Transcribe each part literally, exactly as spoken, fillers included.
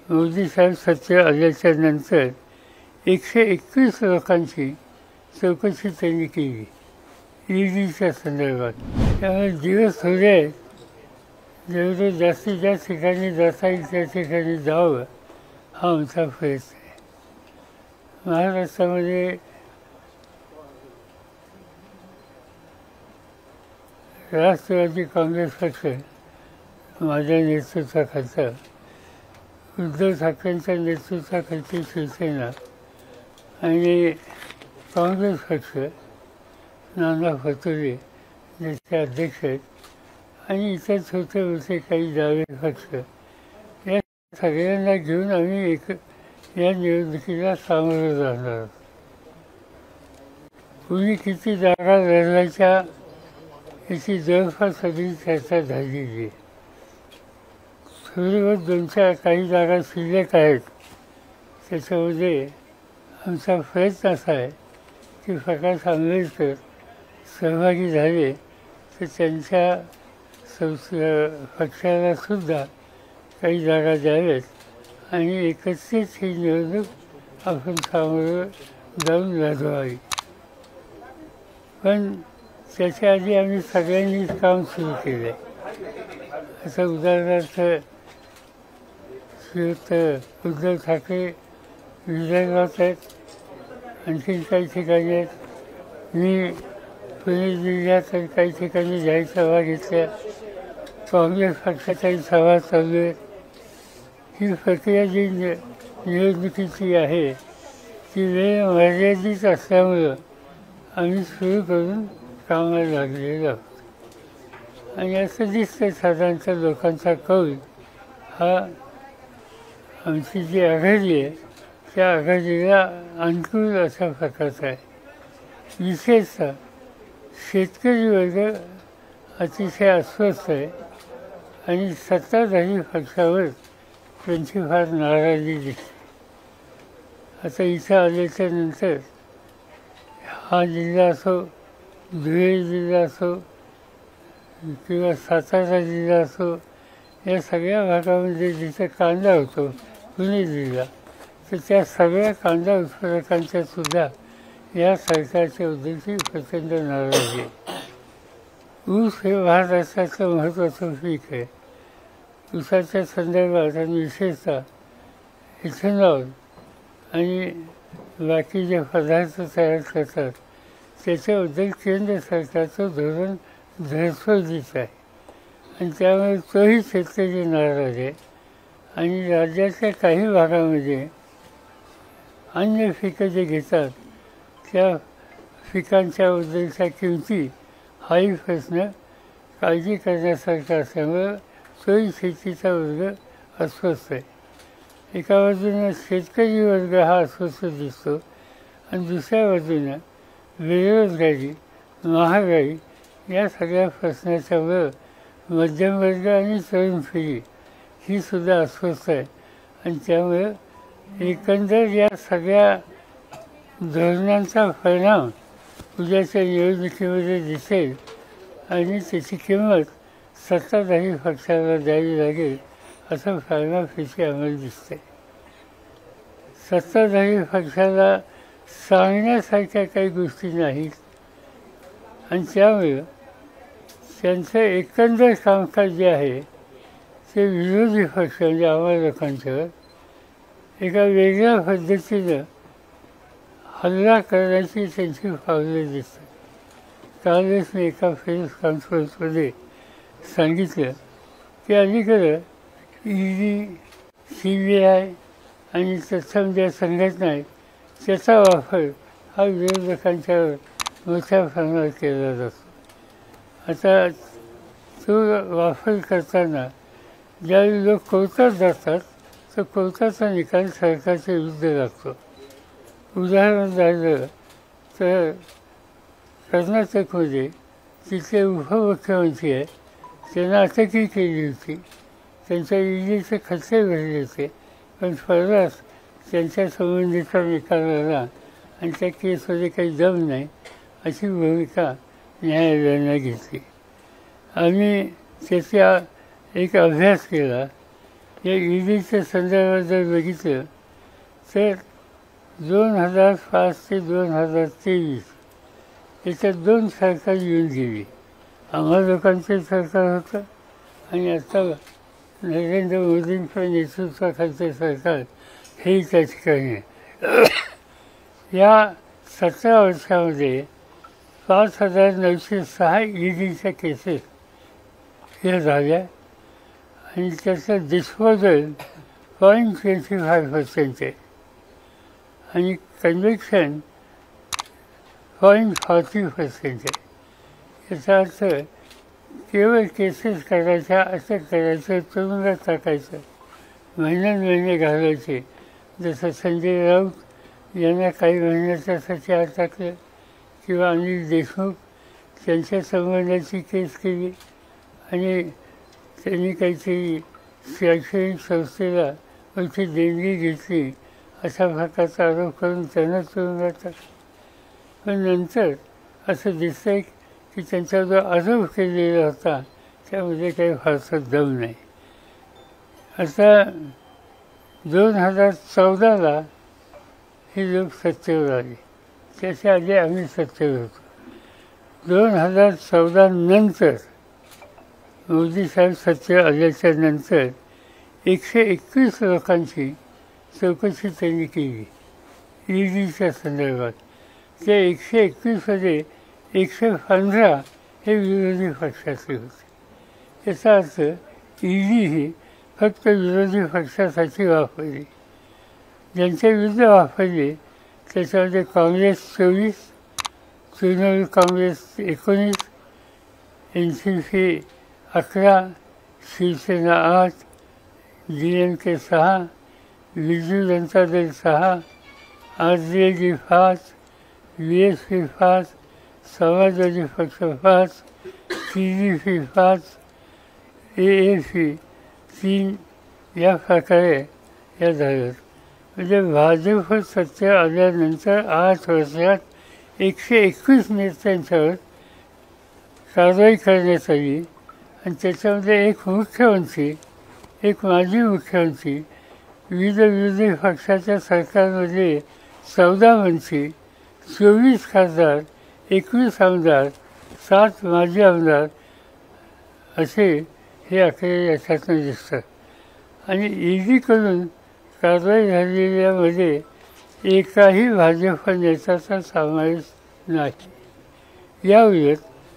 मोदी साहेब सत्तेवर आल्याच्या नंतर एकशे एकवीस लोकांची चौकशी त्यांनी केली ईडीच्या संदर्भात. त्यामुळे दिवस थोडे आहेत, जेवढे जास्तीत जास्त ठिकाणी जाता येईल त्या ठिकाणी जावं हा आमचा प्रयत्न आहे. महाराष्ट्रामध्ये राष्ट्रवादी काँग्रेस पक्ष माझ्या नेतृत्वाखालचा, उद्धव ठाकरेंच्या नेतृत्वाखालची शिवसेना आणि काँग्रेस पक्ष, नाना पटोले ज्याचे अध्यक्ष आहेत, आणि इतर छोटे मोठे काही डावे पक्ष, या सगळ्यांना घेऊन आम्ही एक या निवडणुकीला सामोरं जाणार. कुणी किती जागा लढवायच्या याची जवळपास सगळी चर्चा झालेली आहे. थोडीवर दोन चार काही जागा शिल्लक आहेत. त्याच्यामध्ये आमचा प्रयत्न असा आहे की प्रकाश आंबेडकर सहभागी झाले तर त्यांच्या संस पक्षालासुद्धा काही जागा द्याव्यात आणि एकत्रित ही निवडणूक आपण सामोरं जाऊन लढवावी. पण त्याच्या आधी आम्ही सगळ्यांनीच काम सुरू केलं आहे. असं उदाहरणार्थ श्रीयुत उद्धव ठाकरे विदर्भात आहेत, आणखीन काही ठिकाणी आहेत. मी पुणे जिल्ह्यात काही ठिकाणी जाहीर सभा घेतल्या. काँग्रेस पक्षाच्याही सभा चालू आहेत. ही प्रक्रिया जी निवडणुकीची आहे ती वेळ मर्यादित असल्यामुळं आम्ही सुरू करून कामाला लागलेलो आहोत. आणि असं दिसतं साधारणतः लोकांचा कौल हा आमची जी आघाडी आहे त्या आघाडीला अनुकूल अशा प्रकारचा आहे. विशेषतः शेतकरी वर्ग अतिशय अस्वस्थ आहे आणि सत्ताधारी पक्षावर त्यांची फार नाराजी दिसते. आता इथं आल्याच्या नंतर हा जिल्हा असो, धुळे जिल्हा असो किंवा सातारा जिल्हा असो, या सगळ्या भागामध्ये जिथे कांदा होतो, पुणे जिल्हा, तर त्या सगळ्या कांदा उत्पादकांच्या सुद्धा या सरकारच्या उद्देशी प्रचंड नाराजी आहे. ऊस हे महाराष्ट्राचं महत्त्वाचं पीक आहे. ऊसाच्या संदर्भात आणि विशेषतः इथेनॉल आणि बाकी जे पदार्थ तयार करतात त्याच्याबद्दल केंद्र सरकारचं धोरण धडपडीचं आहे आणि त्यामुळे तोही शेतकरी नाराज आहे. आणि राज्याच्या काही भागामध्ये अन्य पिकं जे घेतात त्या पिकांच्याबद्दलच्या किमती हाही प्रश्न काळजी करण्यासारखा असल्यामुळं तोही शेतीचा वर्ग अस्वस्थ आहे. एका बाजूनं शेतकरी वर्ग हा अस्वस्थ दिसतो आणि दुसऱ्या बाजूनं बेरोजगारी, महागाई या सगळ्या प्रश्नाच्यामुळं मध्यमवर्ग आणि तरुण पिढी ही सुद्धा अस्वस्थ आहे. आणि त्यामुळं एकंदर या सगळ्या धोरणांचा परिणाम उद्याच्या निवडणुकीमध्ये दिसेल आणि त्याची किंमत सत्ताधारी पक्षाला द्यावी लागेल असं फार्माफिशी आम्हाला दिसते. सत्ताधारी पक्षाला सांगण्यासारख्या काही गोष्टी नाहीत आणि त्यामुळं त्यांचं एकंदर कामकाज जे आहे ते विरोधी पक्ष म्हणजे आम्हा लोकांच्यावर एका वेगळ्या पद्धतीनं हल्ला करण्याची त्यांची पावले दिसतात. कालच मी एका प्रेस कॉन्फरन्समध्ये सांगितलं की अलीकडं ईडी, सी बी आय आणि तत्सम ज्या संघटना आहेत त्याचा वापर हा विरोधकांच्यावर मोठ्या प्रमाणात केला जातो. आता तो वापर करताना ज्यावेळी लोक कोर्टात जातात तर कोर्टाचा निकाल सरकारच्या विरुद्ध लागतो. उदाहरण झालं तर कर्नाटकमध्ये तिथले उपमुख्यमंत्री आहे, त्यांना अटकही केली होती, त्यांच्या ईडीचे खर्चे भरले होते, पण परवाच त्यांच्या संबंधीचा निकाल आला आणि त्या केसमध्ये काही दम नाही अशी भूमिका न्यायालयानं घेतली. आम्ही त्याचा एक अभ्यास केला या ईडीच्या संदर्भात जर बघितलं तर दोन हजार पाच ते दोन हजार तेवीस याच्यात दोन सरकार येऊन गेली. आम्हा लोकांचं सरकार होतं आणि आता नरेंद्र मोदींच्या नेतृत्वाखालचं सरकार हे त्या ठिकाणी. या सतरा वर्षामध्ये पाच हजार नऊशे सहा ईडीच्या केसेस या झाल्या आणि त्याचं disposal point twenty five percent आहे आणि कन्व्हिक्शन पॉईंट फॉर्टी पर्सेंट आहे. याचा अर्थ केवळ केसेस करायच्या, अटक करायचं, तुरुंगात टाकायचं, महिन्यान महिने घालायचे. जसं संजय राऊत यांना काही महिन्याच्यासाठी आत टाकलं किंवा अनिल देशमुख त्यांच्या संबंधाची केस केली आणि त्यांनी काहीतरी शैक्षणिक संस्थेला मोठी देणगी घेतली अशा प्रकारचा आरोप करून त्यांना तुरुंगात टाकलं. पण नंतर असं दिसतं आहे की त्यांचा जो आरोप केलेला होता त्यामध्ये काही फारसा दम नाही. आता दोन हजार चौदाला हे लोक सत्तेवर आले, त्याच्या आधी आम्ही सत्तेवर होतो. दोन हजार चौदा नंतर मोदी साहेब सत्तेवर आल्याच्या नंतर एकशे एकवीस लोकांची चौकशी त्यांनी केली ईडीच्या संदर्भात. त्या एकशे एकवीसमध्ये एकशे पंधरा हे विरोधी पक्षाचे होते. याचा अर्थ ईडी ही फक्त विरोधी पक्षासाठी वापरली. ज्यांच्या विरुद्ध वापरली त्याच्यामध्ये काँग्रेस चोवीस, तृणमूल काँग्रेस एकोणीस, एन सी पी अकरा, शिवसेना आठ, डी एम के सहा, बिजू जनता दल सहा, आर जे डी पाच, बी एस पी पाच, समाजवादी पक्ष पाच, टी डी पी पाच, ए ए पी तीन या प्रकारे या झाल्यात. म्हणजे भाजप सत्तेवर आल्यानंतर आठ वर्षात एकशे एकवीस नेत्यांच्यावर कारवाई करण्यात आली आणि त्याच्यामध्ये एक मुख्यमंत्री, एक माजी मुख्यमंत्री, विविध विरोधी पक्षाच्या सरकारमध्ये चौदा मंत्री, चोवीस खासदार, एकवीस आमदार, सात माजी आमदार असे हे आकडे याच्यातून दिसतात. आणि ईडीकडून कारवाई झालेल्यामध्ये एकाही भाजप नेत्याचा समावेश नाही. याउलट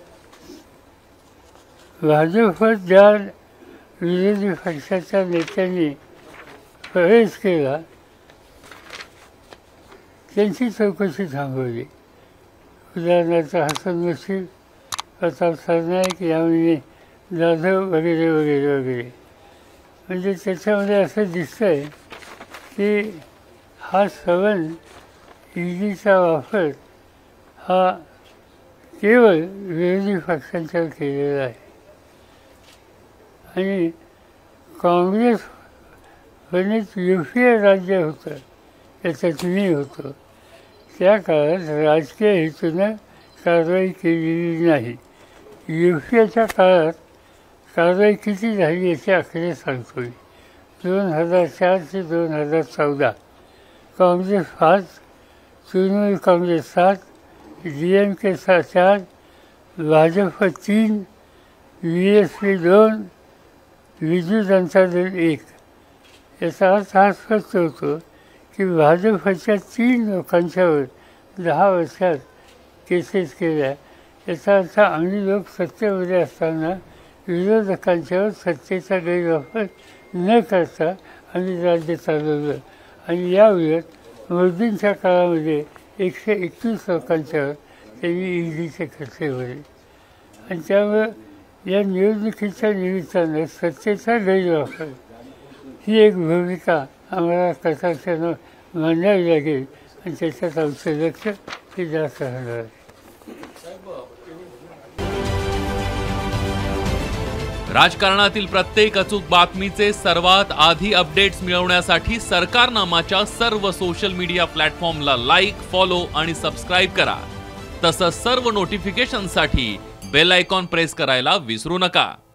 भाजपवर ज्या विरोधी पक्षाच्या नेत्यांनी प्रवेश केला त्यांची चौकशी थांबवली. उदाहरणार्थ हसन मुश्रीफ, प्रताप सरनाईक, यामिनी जाधव वगैरे वगैरे वगैरे. म्हणजे त्याच्यामध्ये असं दिसतं आहे की हा सवन ईडीचा वापर हा केवळ विरोधी पक्षांच्यावर केलेला आहे. आणि काँग्रेस बनेच यू पी ए राज्य होतं, त्याच्यात मी होतो, त्या काळात राजकीय हेतूनं कारवाई केलेली नाही. यू पी एच्या काळात कारवाई किती झाली याचे आकडे सांगतो मी. दोन हजार चार ते दोन हजार चौदा काँग्रेस पाच, तृणमूल काँग्रेस सात, डी एम के सा चार, भाजप तीन, बी एस पी दोन, बिजू जनता दल एक. याचा अर्थ हा स्पष्ट होतो की भाजपच्या तीन लोकांच्यावर दहा वर्षात केसेस केल्या. याचा अर्थ आम्ही लोक सत्तेमध्ये असताना विरोधकांच्यावर सत्तेचा गैरवापर न करता आम्ही राज्य चालवलं. आणि याउलट मोदींच्या काळामध्ये एकशे एकवीस लोकांच्यावर त्यांनी ईडीचे खर्चे भरले. आणि त्यामुळं या निवडणुकीच्या निमित्तानं सत्तेचा गैरवापर ही एक भूमिका आम्हाला कथाक्षानं मांडावी लागेल आणि त्याच्यात आमचं लक्ष हे जास्त राहणार आहे. राजकारणातील प्रत्येक अचूक बातमीचे सर्वात आधी अपडेट्स मिळवण्यासाठी सरकारनामाच्या सर्व सोशल मीडिया प्लॅटफॉर्मला लाईक, फॉलो आणि सबस्क्राईब करा. तसंच सर्व नोटिफिकेशनसाठी बेल आयकॉन प्रेस करायला विसरू नका.